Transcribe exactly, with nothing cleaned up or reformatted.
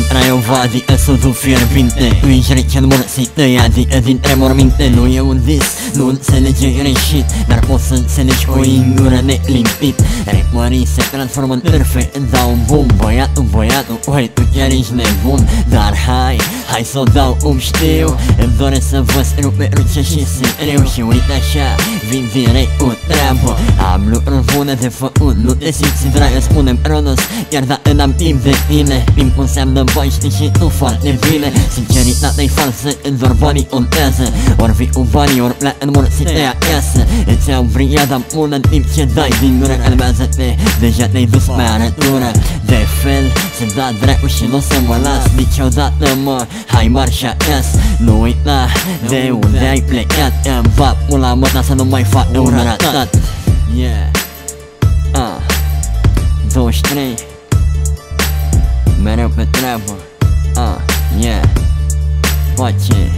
Intrai o vadi e sudul fierbinte Îi jrece în morții tăi, adică dintre morminte. Nu e un dis, nu înțelege greșit, dar poți să înțelegi cu o ingură nelimpit. Ritmării se transformă în târfe, îți dau un bum. Băiatul, băiatul, oi, tu chiar ești nebun. Dar hai, hai să o dau cum știu. Îmi doresc să vă scriu pe ruce și scriu. Și uite așa, vin direct cu treabă. Am lucruri bune de făcut, nu te simți dragă, spune-mi Ronos, chiar dacă n-am timp de tine. Timpul înseamnă bani, știi și tu foarte bine. Sinceritatea-i falsă, în doar banii contează. Ori vii cu banii, ori pleacă în morții tăi acasă. Îți iau brigada până în timp ce dai din gură. Calmează-te, deja te-ai dus pe arătură. De fel, se da dracu și nu o să mă las niciodată, mă. Hai marș acasă, nu uita de unde ai plecat. Îmi va pula mă, dar să nu mai fac un ratat. Yeah, ah, douăzeci și trei, mereu pe treabă. Ah, yeah, face